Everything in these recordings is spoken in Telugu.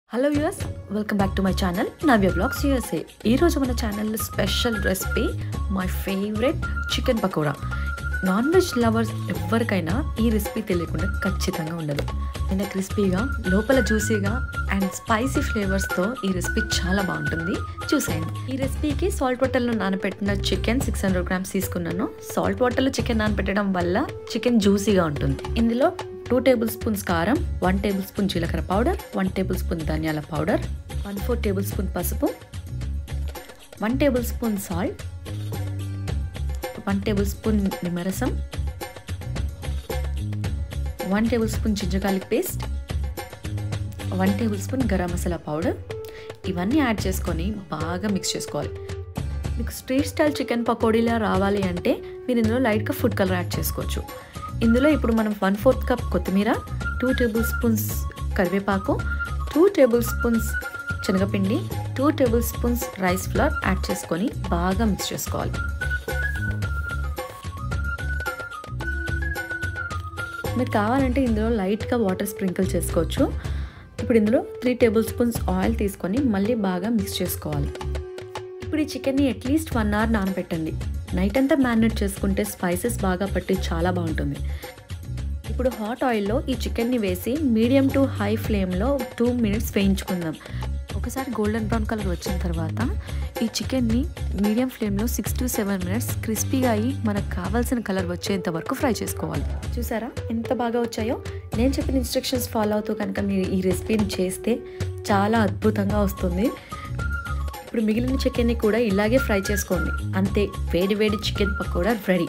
Hello viewers, welcome back to my channel Navya vlogs USA. ఈరోజు మన ఛానల్లో special recipe my favourite chicken pakoda. Non veg lovers ఎవరికైనా ఈ రెసిపీ తెలియకుండా ఖచ్చితంగా ఉండదు. నేను క్రిస్పీగా, లోపల జ్యూసీగా అండ్ స్పైసీ ఫ్లేవర్స్తో ఈ రెసిపీ చాలా బాగుంటుంది. చూసేయండి. ఈ రెసిపీకి సాల్ట్ వాటర్లో నానబెట్టిన చికెన్ 600 గ్రామ్స్ తీసుకున్నాను. సాల్ట్ వాటర్లో చికెన్ నానబెట్టడం వల్ల చికెన్ జ్యూసీగా ఉంటుంది. ఇందులో 2 టేబుల్ స్పూన్స్ కారం, 1 టేబుల్ స్పూన్ జీలకర్ర పౌడర్, 1 టేబుల్ స్పూన్ ధనియాల పౌడర్, 1/4 టేబుల్ స్పూన్ పసుపు, 1 tablespoon salt, 1 tablespoon నిమ్మరసం, 1 tablespoon ginger garlic paste, 1 tablespoon garam masala powder. ఇవన్నీ యాడ్ చేసుకొని బాగా మిక్స్ చేసుకోవాలి. మీకు స్ట్రీట్ స్టైల్ చికెన్ పకోడీలా రావాలి అంటే మీరు ఇందులో లైట్గా ఫుడ్ కలర్ యాడ్ చేసుకోవచ్చు. ఇందులో ఇప్పుడు మనం 1/4 కప్ కొత్తిమీర, 2 టేబుల్ స్పూన్స్ కరివేపాకు, 2 టేబుల్ స్పూన్స్ శనగపిండి, 2 tablespoons rice flour add చేసుకొని బాగా మిక్స్ చేసుకోవాలి. మీరు కావాలంటే ఇందులో లైట్గా వాటర్ స్ప్రింకిల్ చేసుకోవచ్చు. ఇప్పుడు ఇందులో 3 టేబుల్ స్పూన్స్ ఆయిల్ తీసుకొని మళ్ళీ బాగా మిక్స్ చేసుకోవాలి. ఇప్పుడు ఈ చికెన్ని అట్లీస్ట్ 1 అవర్ నానబెట్టండి. నైట్ అంతా మ్యారినేట్ చేసుకుంటే స్పైసెస్ బాగా పట్టి చాలా బాగుంటుంది. ఇప్పుడు హాట్ ఆయిల్లో ఈ చికెన్ని వేసి మీడియం టు హై ఫ్లేమ్లో 2 మినిట్స్ వేయించుకుందాం. ఒకసారి గోల్డెన్ బ్రౌన్ కలర్ వచ్చిన తర్వాత ఈ చికెన్ని మీడియం ఫ్లేమ్లో 6 to 7 మినిట్స్ క్రిస్పీగా అయ్యి మనకు కావాల్సిన కలర్ వచ్చేంత వరకు ఫ్రై చేసుకోవాలి. చూసారా ఎంత బాగా వచ్చాయో? నేను చెప్పిన ఇన్స్ట్రక్షన్స్ ఫాలో అవుతూ కనుక మీరు ఈ రెసిపీని చేస్తే చాలా అద్భుతంగా వస్తుంది. ఇప్పుడు మిగిలిన చికెన్ని కూడా ఇలాగే ఫ్రై చేసుకోండి. అంతే, వేడి వేడి చికెన్ పకోడా రెడీ.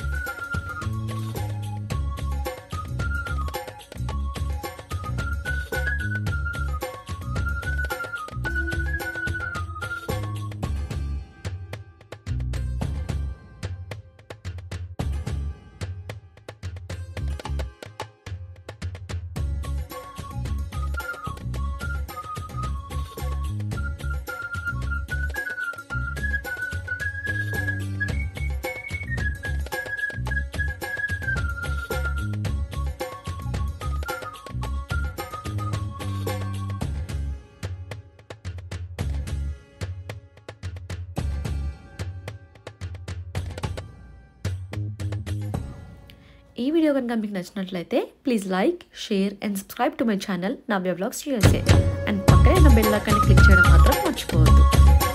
ఈ వీడియో కనుక మీకు నచ్చినట్లయితే please like, share and subscribe to my channel Navya vlogs USA. And పక్కనే ఉన్న బెల్ ఐకాన్ని క్లిక్ చేయడం మాత్రం మర్చిపోవద్దు.